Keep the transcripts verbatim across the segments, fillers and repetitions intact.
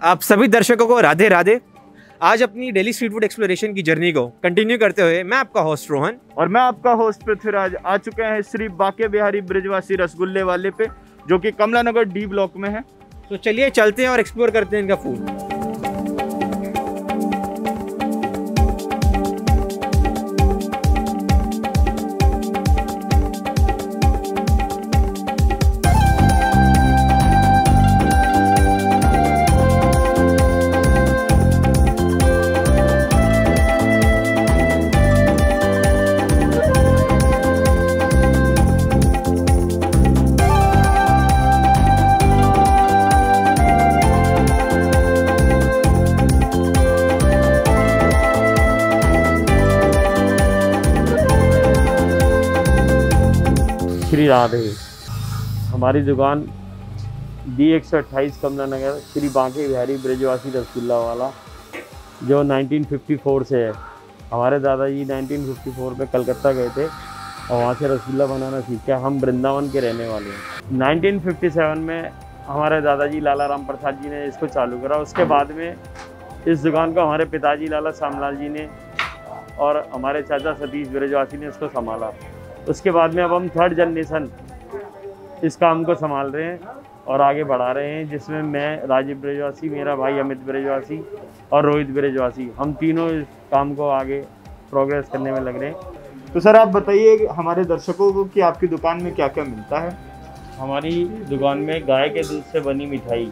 आप सभी दर्शकों को राधे राधे। आज अपनी दिल्ली स्ट्रीट फूड एक्सप्लोरेशन की जर्नी को कंटिन्यू करते हुए मैं आपका होस्ट रोहन और मैं आपका होस्ट पृथ्वीराज आ चुके हैं श्री बाके बिहारी ब्रिजवासी रसगुल्ले वाले पे, जो कि कमला नगर डी ब्लॉक में है। तो चलिए चलते हैं और एक्सप्लोर करते हैं इनका फूड। श्री राधे। हमारी दुकान डी एक सौ अट्ठाईस कमला नगर श्री बाके बिहारी ब्रिजवासी रसगुल्ला वाला, जो उन्नीस सौ चौवन से है। हमारे दादाजी उन्नीस सौ चौवन में कलकत्ता गए थे और वहाँ से रसगुल्ला बनाना सीखा। हम वृंदावन के रहने वाले हैं। उन्नीस सौ सत्तावन में हमारे दादाजी लाला राम प्रसाद जी ने इसको चालू करा। उसके बाद में इस दुकान को हमारे पिताजी लाला श्यामलाल जी ने और हमारे चाचा सतीश ब्रिजवासी ने इसको संभाला। उसके बाद में अब हम थर्ड जनरेशन इस काम को संभाल रहे हैं और आगे बढ़ा रहे हैं, जिसमें मैं राजीव ब्रिजवासी, मेरा भाई अमित ब्रिजवासी और रोहित ब्रिजवासी, हम तीनों इस काम को आगे प्रोग्रेस करने में लग रहे हैं। तो सर आप बताइए हमारे दर्शकों को कि आपकी दुकान में क्या क्या मिलता है। हमारी दुकान में गाय के दूध से बनी मिठाई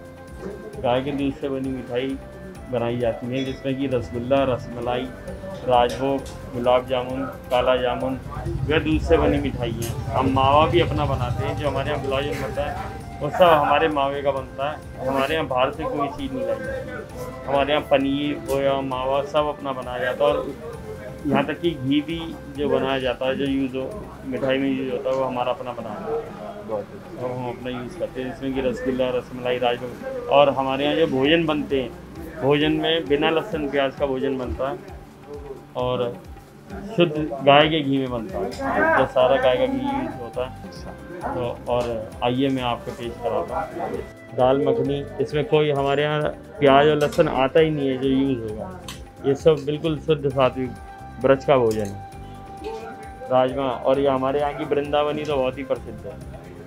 गाय के दूध से बनी मिठाई बनाई जाती है, जिसमें कि रसगुल्ला, रसमलाई, राजभोग, गुलाब जामुन, काला जामुन, वह दूध से बनी मिठाई हैं। हम मावा भी अपना बनाते हैं। जो हमारे यहाँ गुलाब जामुन बनता है वो सब हमारे मावे का बनता है। हमारे यहाँ बाहर से कोई चीज़ नहीं लाई जाती। हमारे यहाँ पनीर, खोया, मावा सब अपना बनाया जाता है। और यहाँ तक कि घी भी जो बनाया जाता है, जो यूज़ हो मिठाई में यूज़ होता है, वो हमारा अपना बनाया है और हम अपना यूज़ करते हैं, जिसमें कि रसगुल्ला, रसमलाई, राजभोग। और हमारे यहाँ जो भोजन बनते हैं, भोजन में बिना लहसुन प्याज का भोजन बनता है और शुद्ध गाय के घी में बनता है, जो सारा गाय का घी यूज होता है। तो और आइए मैं आपको पेश कराता हूँ दाल मखनी। इसमें कोई हमारे यहाँ प्याज और लहसुन आता ही नहीं है जो यूज़ होगा। ये सब बिल्कुल शुद्ध सात्विक ब्रज का भोजन है। राजमा, और ये हमारे यहाँ की वृंदावनी तो बहुत ही प्रसिद्ध है।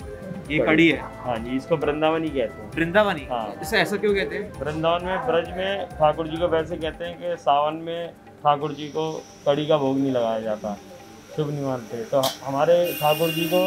ये कड़ी है। हाँ जी, इसको वृंदावनी कहते हैं। वृंदावनी? हाँ। इसे ऐसा क्यों कहते हैं? वृंदावन में, ब्रज में ठाकुर जी को वैसे कहते हैं कि सावन में ठाकुर जी को कड़ी का भोग नहीं लगाया जाता, शुभ नहीं मानते। तो हमारे ठाकुर जी को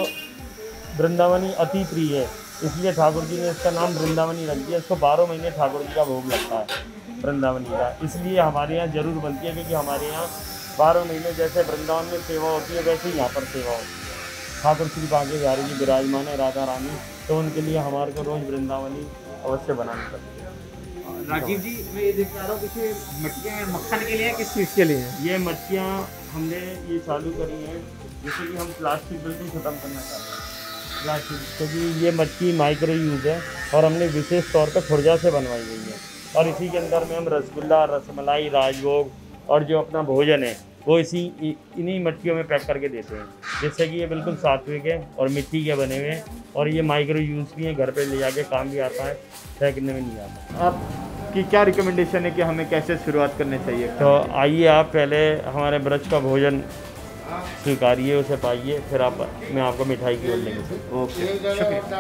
वृंदावनी अति प्रिय है, इसलिए ठाकुर जी ने इसका नाम वृंदावनी रख दिया। इसको बारह महीने ठाकुर जी का भोग लगता है वृंदावनी का, इसलिए हमारे यहाँ ज़रूर बनती है। क्योंकि हमारे यहाँ बारह महीने जैसे वृंदावन में सेवा होती है, वैसे ही यहाँ पर सेवा होती है। ठाकुर श्री बाके बिहारी जी विराजमान है, राधा रानी, तो उनके लिए हमारे को रोज़ वृंदावनी अवश्य बनानी पड़ती है। राजीव जी, मैं ये देख पा रहा हूँ पीछे मटकियाँ मक्खन के लिए, किस चीज़ के लिए हैं? ये मटकियाँ हमने ये चालू करी हैं, जैसे कि हम प्लास्टिक बिल्कुल ख़त्म करना चाहते हैं। प्लास्टिक, क्योंकि ये मटकी माइक्रो यूज़ है और हमने विशेष तौर पर खुर्जा से बनवाई गई है। और इसी के अंदर में हम रसगुल्ला, रसमलाई, राजभोग और जो अपना भोजन है वो इसी इन्हीं मटकियों में पैक करके देते हैं, जिससे कि ये बिल्कुल सात्विक है और मिट्टी के बने हुए हैं। और ये माइक्रो यूज़ भी है, घर पे ले जाके काम भी आता है, फेंकने में नहीं आता। आपकी क्या रिकमेंडेशन है कि हमें कैसे शुरुआत करनी चाहिए? तो आइए आप पहले हमारे ब्रज का भोजन स्वीकारिए, उसे पाइए, फिर आप मैं आपको मिठाई की ओर लेंगे। ओके, शुक्रिया।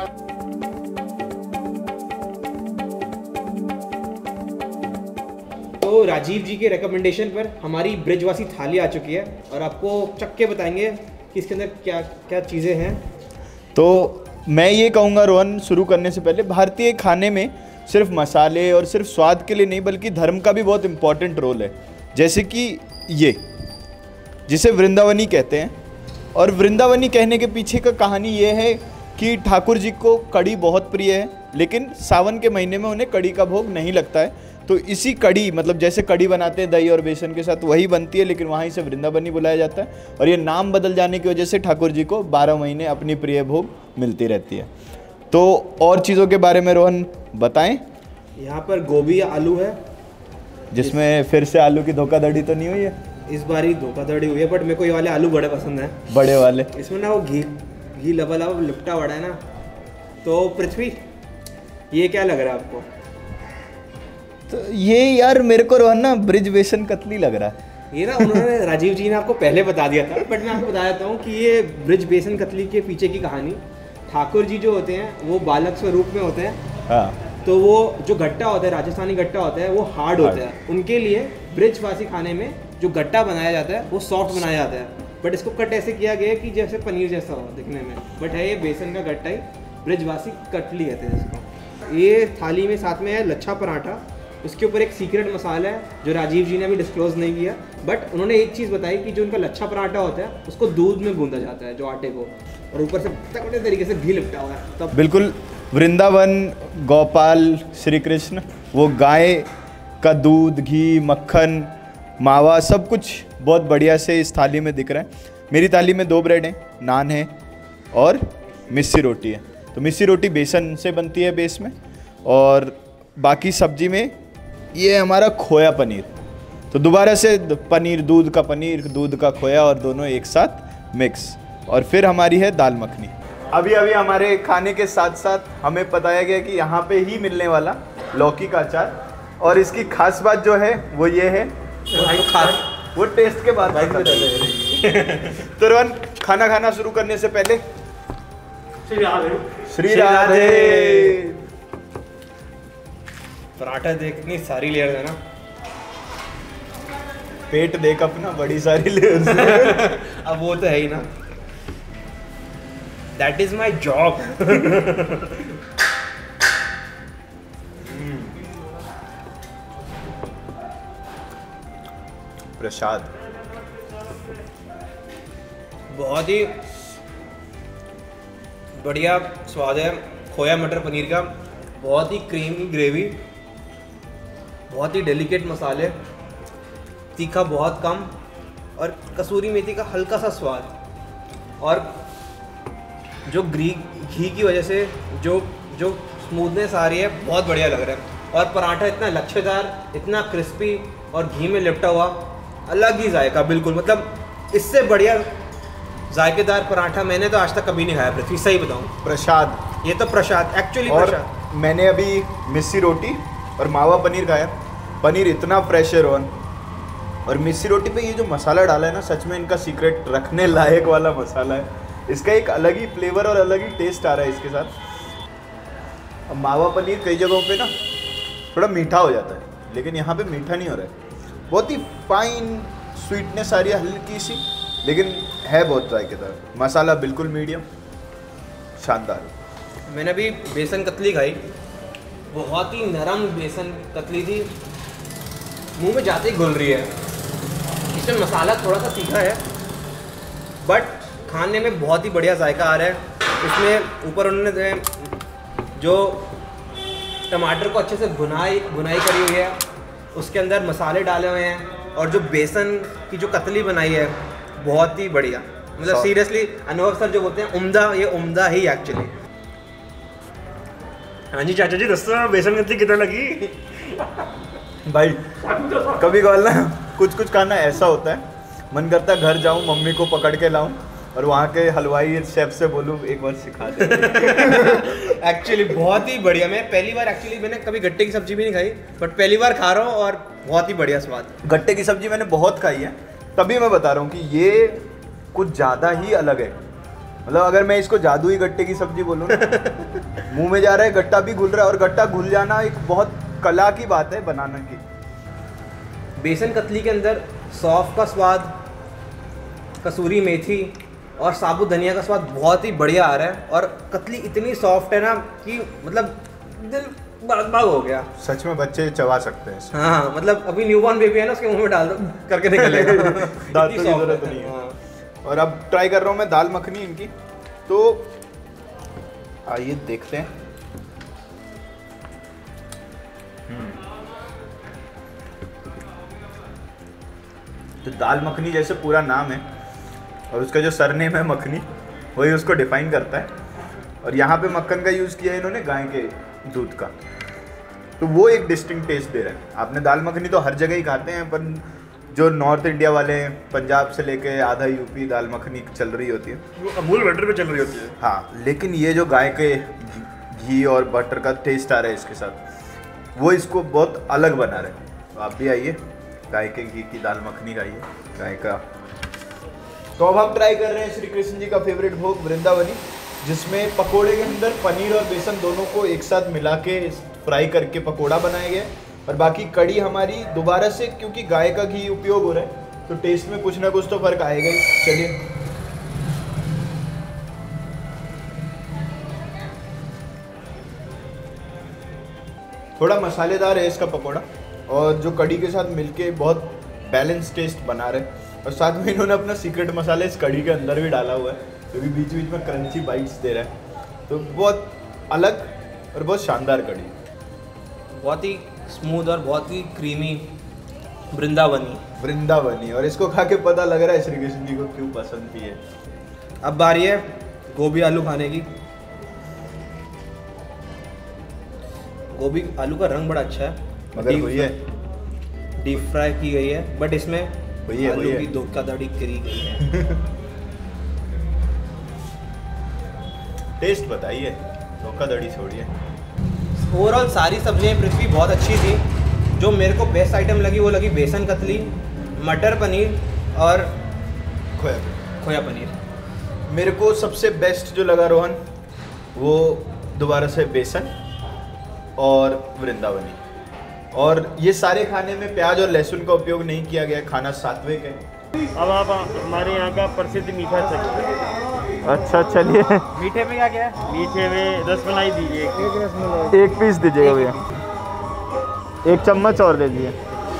तो राजीव जी के रिकमेंडेशन पर हमारी ब्रिजवासी थाली आ चुकी है और आपको चक्के बताएंगे कि इसके अंदर क्या क्या चीज़ें हैं। तो मैं ये कहूँगा रोहन, शुरू करने से पहले भारतीय खाने में सिर्फ मसाले और सिर्फ स्वाद के लिए नहीं, बल्कि धर्म का भी बहुत इम्पोर्टेंट रोल है। जैसे कि ये जिसे वृंदावनी कहते हैं, और वृंदावनी कहने के पीछे का कहानी ये है कि ठाकुर जी को कड़ी बहुत प्रिय है, लेकिन सावन के महीने में उन्हें कड़ी का भोग नहीं लगता है। तो इसी कड़ी, मतलब जैसे कड़ी बनाते हैं दही और बेसन के साथ, वही बनती है, लेकिन वहीं से वृंदावनी बुलाया जाता है। और ये नाम बदल जाने की वजह से ठाकुर जी को बारह महीने अपनी प्रिय भोग मिलती रहती है। तो और चीज़ों के बारे में रोहन बताएं। यहाँ पर गोभी आलू है, जिसमें फिर से आलू की धोखाधड़ी तो नहीं हुई है? इस बार ही धोखाधड़ी हुई है, बट मेरे को ये वाले आलू बड़े पसंद हैं, बड़े वाले। इसमें ना वो घी घी लबा लबा लिपटा बड़ा है ना। तो पृथ्वी, ये क्या लग रहा है आपको? तो ये यार मेरे को रोहन ना ब्रिज बेसन कतली लग रहा है। ये ना उन्होंने राजीव जी ने आपको पहले बता दिया था, बट मैं आपको बता देता हूँ कि ये ब्रिज बेसन कतली के पीछे की कहानी, ठाकुर जी जो होते हैं वो बालक स्वरूप में होते हैं। हाँ। तो वो जो गट्टा होता है, राजस्थानी गट्टा होता है, वो हार्ड होता है। उनके लिए ब्रिजवासी खाने में जो गट्टा बनाया जाता है वो सॉफ्ट बनाया जाता है, बट इसको कट ऐसे किया गया है कि जैसे पनीर जैसा हो दिखने में, बट है ये बेसन का गट्टा ही, ब्रिजवासी कटली कहते हैं इसको। ये थाली में साथ में है लच्छा पराठा, उसके ऊपर एक सीक्रेट मसाला है जो राजीव जी ने अभी डिस्क्लोज नहीं किया, बट उन्होंने एक चीज़ बताई कि जो उनका लच्छा पराठा होता है उसको दूध में गूंदा जाता है, जो आटे को, और ऊपर से तगड़े तरीके से घी लिपटा हुआ है तब। बिल्कुल वृंदावन, गोपाल, श्री कृष्ण, वो गाय का दूध, घी, मक्खन, मावा सब कुछ बहुत बढ़िया से इस थाली में दिख रहा है। मेरी थाली में दो ब्रेड हैं, नान है और मिस्सी रोटी है। तो मिस्सी रोटी बेसन से बनती है बेस में, और बाकी सब्जी में ये हमारा खोया पनीर। तो दोबारा से पनीर, दूध का पनीर, दूध का खोया और दोनों एक साथ मिक्स। और फिर हमारी है दाल मखनी। अभी अभी हमारे खाने के साथ साथ हमें बताया गया कि यहाँ पे ही मिलने वाला लौकी का अचार, और इसकी खास बात जो है वो ये है, भाई खास वो टेस्ट के बाद पता चलेगा। तो रोहन, खाना खाना शुरू करने से पहले श्री राधे। श्री राधे। पराठा देख, इतनी सारी लेयर है ना, पेट देख अपना, बड़ी सारी लेयर्स है। अब वो तो है ही ना, दैट इज माई जॉब। प्रसाद बहुत ही बढ़िया स्वाद है खोया मटर पनीर का, बहुत ही क्रीमी ग्रेवी, बहुत ही डेलिकेट मसाले, तीखा बहुत कम, और कसूरी मेथी का हल्का सा स्वाद, और जो ग्री घी की वजह से जो जो स्मूथनेस आ रही है, बहुत बढ़िया लग रहा है। और पराठा इतना लच्छेदार, इतना क्रिस्पी और घी में लिपटा हुआ, अलग ही जायका बिल्कुल। मतलब इससे बढ़िया जायकेदार पराठा मैंने तो आज तक कभी नहीं खाया पृथ्वी, सही बताऊँ। प्रसाद, ये तो प्रसाद, एक्चुअली और प्रसाद। मैंने अभी मिस्सी रोटी और मावा पनीर खाया। पनीर इतना फ्रेश है रोहन, और मिस्सी रोटी पे ये जो मसाला डाला है ना, सच में इनका सीक्रेट रखने लायक वाला मसाला है। इसका एक अलग ही फ्लेवर और अलग ही टेस्ट आ रहा है इसके साथ। अब मावा पनीर कई जगहों पे ना थोड़ा मीठा हो जाता है, लेकिन यहाँ पे मीठा नहीं हो रहा है, बहुत ही फाइन स्वीटनेस आ रही है हल्की सी, लेकिन है बहुत जायकेदार। मसाला बिल्कुल मीडियम, शानदार। मैंने अभी बेसन कतली खाई, बहुत ही नरम बेसन कतली थी, मुंह में जाते ही घुल रही है। इसमें मसाला थोड़ा सा तीखा है, बट खाने में बहुत ही बढ़िया जायका आ रहा है। इसमें ऊपर उन्होंने जो टमाटर को अच्छे से भुनाई भुनाई करी हुई है, उसके अंदर मसाले डाले हुए हैं, और जो बेसन की जो कतली बनाई है बहुत ही बढ़िया। मतलब सीरियसली अनुभव सर जो बोलते हैं उम्दा, ये उम्दा ही एक्चुअली। हाँ जी चाचा जी, दोस्तों बेसन कतली कितना लगी? भाई कभी कभार ना कुछ कुछ खाना ऐसा होता है, मन करता है घर जाऊं, मम्मी को पकड़ के लाऊं और वहाँ के हलवाई शेफ से बोलूं एक बार सिखा दे। एक्चुअली बहुत ही बढ़िया। मैं पहली बार एक्चुअली मैंने कभी गट्टे की सब्जी भी नहीं खाई, बट पहली बार खा रहा हूँ और बहुत ही बढ़िया स्वाद। गट्टे की सब्जी मैंने बहुत खाई है, तभी मैं बता रहा हूँ कि ये कुछ ज़्यादा ही अलग है। मतलब अगर मैं इसको जादुई गट्टे की सब्जी बोलूँ, मुंह में जा रहा है, गट्टा भी घुल रहा है, और गट्टा घुल जाना एक बहुत कला की बात है बनाने की। बेसन कतली के अंदर सौंफ का स्वाद, कसूरी मेथी और साबुत धनिया का स्वाद बहुत ही बढ़िया आ रहा है, और कतली इतनी सॉफ्ट है ना कि मतलब दिल बाग बाग हो गया। सच में बच्चे चबा सकते हैं इसे। हाँ, मतलब अभी न्यूबॉर्न बेबी है ना, उसके मुंह में डाल दो करके निकलेगा। दांतों की जरूरत नहीं है। हाँ। और अब ट्राई कर रहा हूँ मैं दाल मखनी इनकी, तो आइए देखते हैं। तो दाल मखनी जैसे पूरा नाम है, और उसका जो सरनेम है मखनी, वही उसको डिफाइन करता है। और यहाँ पे मक्खन का यूज़ किया है इन्होंने, गाय के दूध का, तो वो एक डिस्टिंक्ट टेस्ट दे रहा है। आपने दाल मखनी तो हर जगह ही खाते हैं, पर जो नॉर्थ इंडिया वाले हैं, पंजाब से लेके आधा यूपी, दाल मखनी चल रही होती है, वो अमूल बटर पे चल रही होती है। हाँ, लेकिन ये जो गाय के घी और बटर का टेस्ट आ रहा है इसके साथ, वो इसको बहुत अलग बना रहे हैं। तो आप भी आइए, गाय के घी की दाल मखनी खाइए, गाय का। तो अब हम ट्राई कर रहे हैं श्री कृष्ण जी का फेवरेट भोग वृंदावनी, जिसमें पकोड़े के अंदर पनीर और बेसन दोनों को एक साथ मिला के फ्राई करके पकोड़ा बनाया गया है। और बाकी कड़ी हमारी दोबारा से, क्योंकि गाय का घी उपयोग हो रहा है तो टेस्ट में कुछ ना कुछ तो फर्क आएगा ही। चलिए थोड़ा मसालेदार है इसका पकोड़ा, और जो कड़ी के साथ मिलके बहुत बैलेंस टेस्ट बना रहे हैं। और साथ में इन्होंने अपना सीक्रेट मसाला इस कड़ी के अंदर भी डाला हुआ है, जो भी बीच बीच में क्रंची बाइट्स दे रहा है। तो बहुत अलग और बहुत शानदार कड़ी, बहुत ही स्मूथ और बहुत ही क्रीमी वृंदावनी वृंदावनी और इसको खा के पता लग रहा है श्री कृष्ण जी को क्यों पसंद थी है। अब बारी है गोभी आलू खाने की। गोभी आलू का रंग बड़ा अच्छा है, मगर वही है, डीप फ्राई की गई है, बट इसमें वही है, आलू वही है। की धोखाधड़ी करी गई है। टेस्ट बताइए, धोखाधड़ी छोड़िए। ओवरऑल सारी सब्जियां पृथ्वी बहुत अच्छी थी। जो मेरे को बेस्ट आइटम लगी वो लगी बेसन कतली, मटर पनीर और खोया खोया पनीर। मेरे को सबसे बेस्ट जो लगा रोहन, वो दोबारा से बेसन और वृंदावनी। और ये सारे खाने में प्याज और लहसुन का उपयोग नहीं किया गया, खाना सात्विक है। अब आप हमारे यहाँ का प्रसिद्ध मीठा चखिए। अच्छा चलिए, मीठे में क्या क्या है? मीठे में रसमलाई दीजिए, एक रसमलाई। एक पीस दीजिएगा भैया, एक चम्मच और दे दीजिए।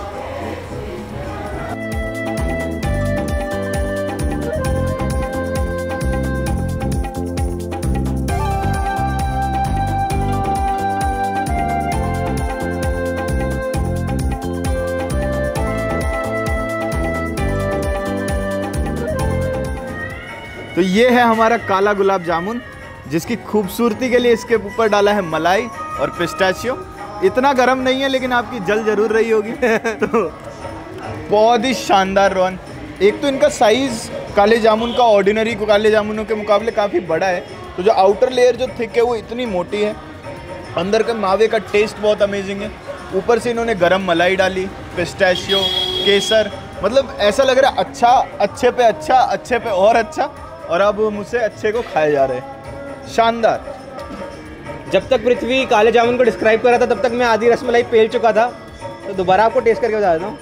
तो ये है हमारा काला गुलाब जामुन, जिसकी खूबसूरती के लिए इसके ऊपर डाला है मलाई और पिस्ताचियो। इतना गर्म नहीं है लेकिन आपकी जल जरूर रही होगी। तो बहुत ही शानदार रोहन। एक तो इनका साइज़ काले जामुन का ऑर्डिनरी काले जामुनों के मुकाबले काफ़ी बड़ा है। तो जो आउटर लेयर जो थिक है वो इतनी मोटी है, अंदर के मावे का टेस्ट बहुत अमेजिंग है। ऊपर से इन्होंने गरम मलाई डाली, पिस्ताचियो, केसर, मतलब ऐसा लग रहा है अच्छा अच्छे पे अच्छा, अच्छे पे और अच्छा, और अब मुझसे अच्छे को खाए जा रहे हैं। शानदार। जब तक पृथ्वी काले जामुन को डिस्क्राइब कर रहा था तब तक मैं आधी रसमलाई पेल चुका था, तो दोबारा आपको टेस्ट करके बता देता हूँ।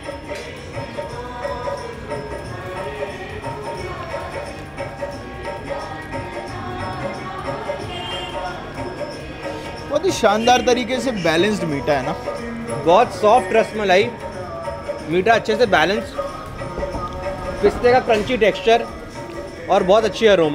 बहुत ही शानदार तरीके से बैलेंस्ड मीठा है ना, बहुत सॉफ्ट रसमलाई, मीठा अच्छे से बैलेंस, पिस्ते का क्रंची टेक्सचर और बहुत अच्छी अरोमा।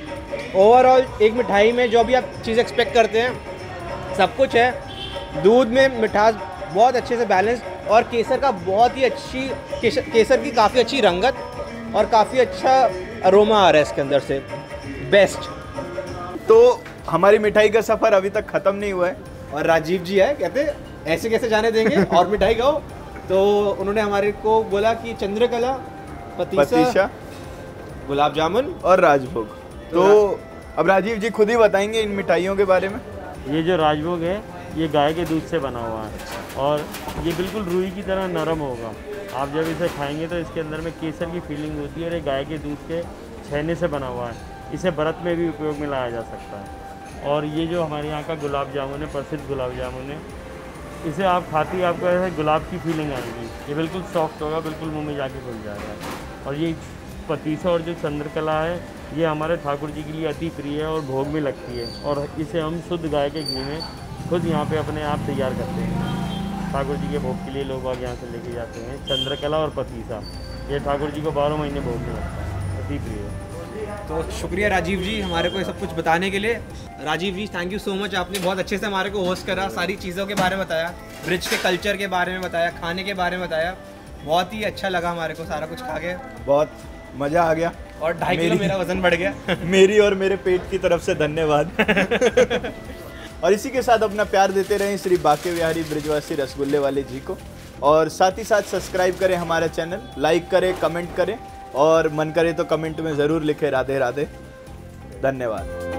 ओवरऑल एक मिठाई में जो भी आप चीज़ एक्सपेक्ट करते हैं सब कुछ है। दूध में मिठास बहुत अच्छे से बैलेंस, और केसर का बहुत ही अच्छी केसर, केसर की काफ़ी अच्छी रंगत और काफ़ी अच्छा अरोमा आ रहा है इसके अंदर से। बेस्ट। तो हमारी मिठाई का सफ़र अभी तक ख़त्म नहीं हुआ है, और राजीव जी है, कहते ऐसे कैसे जाने देंगे और मिठाई खाओ। तो उन्होंने हमारे को बोला कि चंद्रकला, पतीसा, पतीसा, गुलाब जामुन और राजभोग। तो अब राजीव जी खुद ही बताएंगे इन मिठाइयों के बारे में। ये जो राजभोग है ये गाय के दूध से बना हुआ है, और ये बिल्कुल रुई की तरह नरम होगा। आप जब इसे खाएंगे तो इसके अंदर में केसर की फीलिंग होती है, और ये गाय के दूध के छेने से बना हुआ है। इसे व्रत में भी उपयोग में लाया जा सकता है। और ये जो हमारे यहाँ का गुलाब जामुन है, प्रसिद्ध गुलाब जामुन है, इसे आप खाती आपको ऐसे गुलाब की फीलिंग आएगी। ये बिल्कुल सॉफ्ट होगा, बिल्कुल मुँह में जाके घुल जाएगा। और ये पतीसा और जो चंद्रकला है ये हमारे ठाकुर जी के लिए अति प्रिय है और भोग में लगती है, और इसे हम शुद्ध गाय के घी में खुद यहाँ पे अपने आप तैयार करते हैं। ठाकुर जी के भोग के लिए लोग बाग यहाँ से लेके जाते हैं। चंद्रकला और पतीसा ये ठाकुर जी को बारह महीने भोग में लगता है, अति प्रिय है। तो शुक्रिया राजीव जी हमारे को ये सब कुछ बताने के लिए। Rajiv ji thank you so much, आपने बहुत अच्छे से हमारे को होस्ट करा, सारी चीज़ों के बारे में बताया, ब्रिज के कल्चर के बारे में बताया, खाने के बारे में बताया। बहुत ही अच्छा लगा हमारे को सारा कुछ खा के, बहुत मज़ा आ गया, और ढाई किलो मेरा वजन बढ़ गया। मेरी और मेरे पेट की तरफ से धन्यवाद। और इसी के साथ अपना प्यार देते रहें श्री बाके बिहारी ब्रिजवासी रसगुल्ले वाले जी को, और साथ ही साथ सब्सक्राइब करें हमारा चैनल, लाइक करें, कमेंट करें, और मन करे तो कमेंट में ज़रूर लिखें राधे राधे। धन्यवाद।